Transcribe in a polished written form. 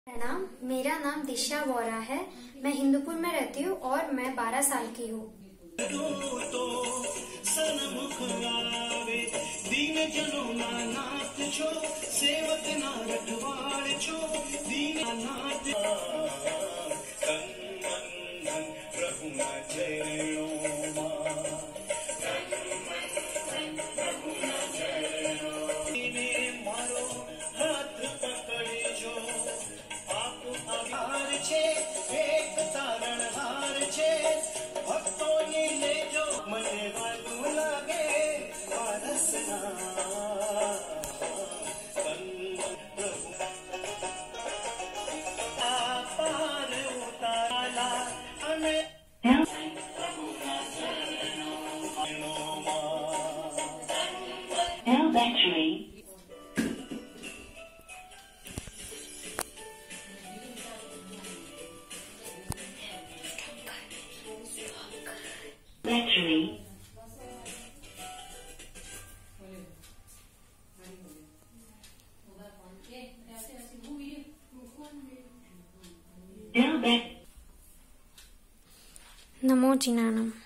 प्रणाम, मेरा नाम दिशा वोरा है। मैं हिंदूपुर में रहती हूँ और मैं 12 साल की हूँ। Now battery. Battery. Now back. नमो जिनानम।